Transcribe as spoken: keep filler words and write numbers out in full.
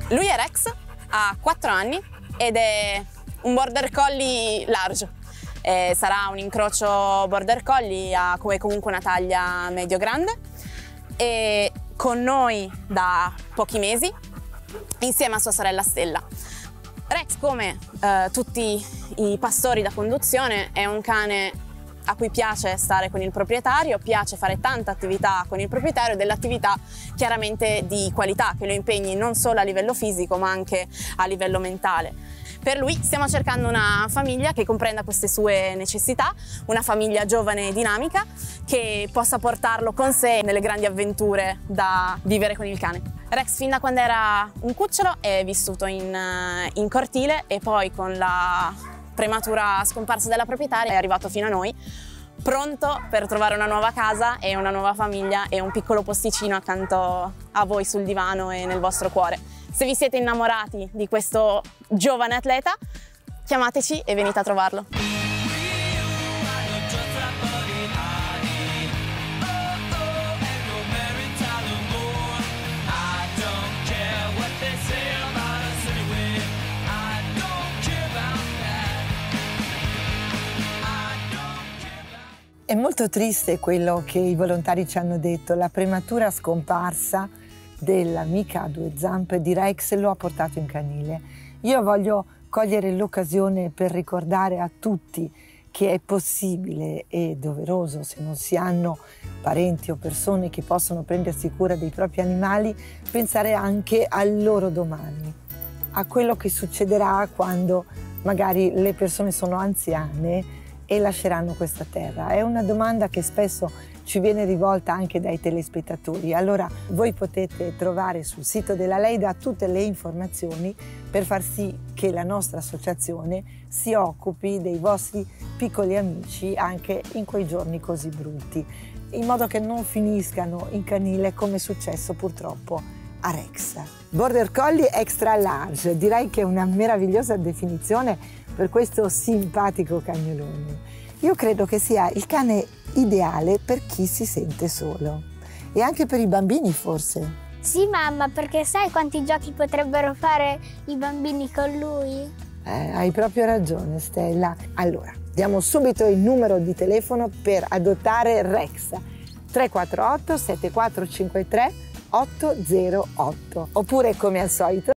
Lui è Rex, ha quattro anni ed è un border collie large. Eh, sarà un incrocio border collie, ha come comunque una taglia medio-grande e con noi da pochi mesi insieme a sua sorella Stella. Rex, come eh, tutti i pastori da conduzione, è un cane a cui piace stare con il proprietario, piace fare tanta attività con il proprietario, dell'attività chiaramente di qualità che lo impegni non solo a livello fisico ma anche a livello mentale. Per lui stiamo cercando una famiglia che comprenda queste sue necessità, una famiglia giovane e dinamica che possa portarlo con sé nelle grandi avventure da vivere con il cane. Rex fin da quando era un cucciolo è vissuto in, in cortile e poi con la prematura scomparsa della proprietaria è arrivato fino a noi, pronto per trovare una nuova casa e una nuova famiglia e un piccolo posticino accanto a voi sul divano e nel vostro cuore. Se vi siete innamorati di questo giovane atleta, chiamateci e venite a trovarlo. È molto triste quello che i volontari ci hanno detto, la prematura scomparsa dell'amica a due zampe di Rex lo ha portato in canile. Io voglio cogliere l'occasione per ricordare a tutti che è possibile e doveroso, se non si hanno parenti o persone che possono prendersi cura dei propri animali, pensare anche al loro domani, a quello che succederà quando magari le persone sono anziane e lasceranno questa terra. È una domanda che spesso ci viene rivolta anche dai telespettatori. Allora voi potete trovare sul sito della Leida tutte le informazioni per far sì che la nostra associazione si occupi dei vostri piccoli amici anche in quei giorni così brutti, in modo che non finiscano in canile come è successo purtroppo a Rex. Border Collie Extra Large, direi che è una meravigliosa definizione per questo simpatico cagnolone. Io credo che sia il cane ideale per chi si sente solo e anche per i bambini forse. Sì mamma, perché sai quanti giochi potrebbero fare i bambini con lui? Eh, hai proprio ragione Stella. Allora, diamo subito il numero di telefono per adottare Rex: tre quattro otto sette quattro cinque tre otto zero otto, oppure come al solito